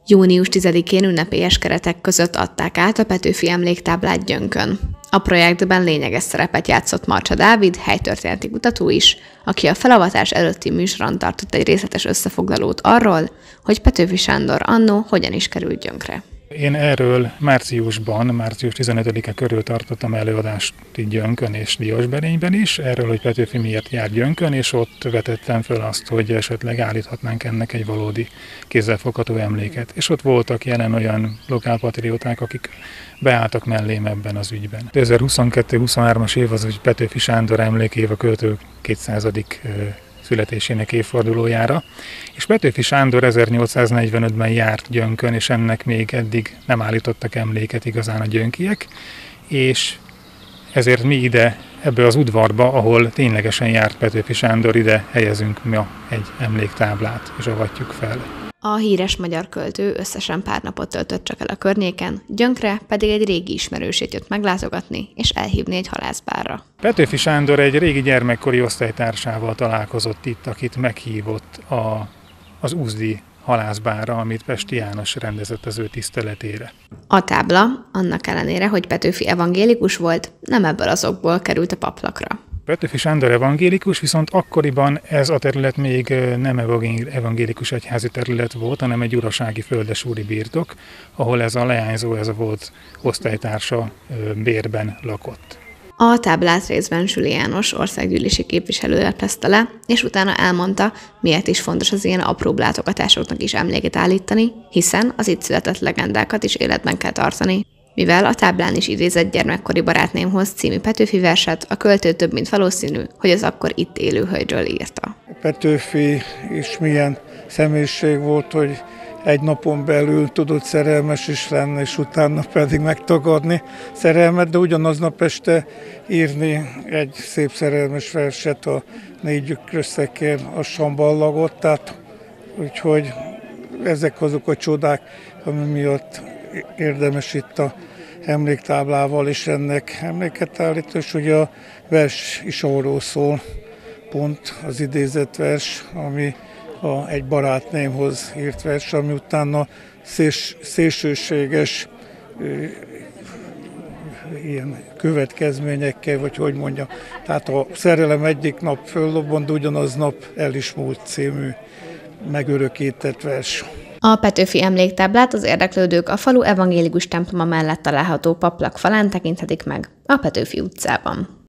Június 10-én ünnepélyes keretek között adták át a Petőfi emléktáblát Gyönkön. A projektben lényeges szerepet játszott Marcsa Dávid, helytörténeti kutató is, aki a felavatás előtti műsoron tartott egy részletes összefoglalót arról, hogy Petőfi Sándor annó hogyan is került Gyönkre. Én erről március 15-e körül tartottam előadást Gyönkön és Diósberényben is, erről, hogy Petőfi miért jár Gyönkön, és ott vetettem föl azt, hogy esetleg állíthatnánk ennek egy valódi kézzelfogható emléket. És ott voltak jelen olyan lokálpatrióták, akik beálltak mellém ebben az ügyben. 2022-23-as év az, hogy Petőfi Sándor emlékév, a költő 200. születésének évfordulójára, és Petőfi Sándor 1845-ben járt Gyönkön, és ennek még eddig nem állítottak emléket igazán a gyönkiek, és ezért mi ide, ebbe az udvarba, ahol ténylegesen járt Petőfi Sándor, ide helyezünk ma egy emléktáblát, és avatjuk fel. A híres magyar költő összesen pár napot töltött csak el a környéken, Gyönkre pedig egy régi ismerősét jött meglátogatni és elhívni egy halászbárra. Petőfi Sándor egy régi gyermekkori osztálytársával találkozott itt, akit meghívott az Úzdi halászbárra, amit Pesti János rendezett az ő tiszteletére. A tábla, annak ellenére, hogy Petőfi evangélikus volt, nem ebből azokból került a paplakra. Petőfi Sándor evangélikus, viszont akkoriban ez a terület még nem evangélikus egyházi terület volt, hanem egy urasági földesúri birtok, ahol ez a leányzó, ez a volt osztálytársa bérben lakott. A táblát részben Süli János országgyűlési képviselő leplezte le, és utána elmondta, miért is fontos az ilyen apróbb látogatásoknak is emléket állítani, hiszen az itt született legendákat is életben kell tartani. Mivel a táblán is idézett Gyermekkori barátnémhoz című Petőfi verset, a költő több mint valószínű, hogy az akkor itt élő hölgyről írta. Petőfi is milyen személyiség volt, hogy egy napon belül tudott szerelmes is lenni, és utána pedig megtagadni szerelmet, de ugyanaznap este írni egy szép szerelmes verset, a négy gyökrösszekén a samballagot, tehát úgyhogy ezek azok a csodák, ami miatt érdemes itt a emléktáblával is ennek emléket állítani, és ugye a vers is arról szól, pont az idézett vers, ami egy barátnémhoz írt vers, ami utána szélsőséges ilyen következményekkel, vagy hogy mondjam. Tehát a szerelem egyik nap föllobbant, ugyanaznap el is múlt című megörökített vers. A Petőfi emléktáblát az érdeklődők a falu evangélikus temploma mellett található paplak falán tekinthetik meg, a Petőfi utcában.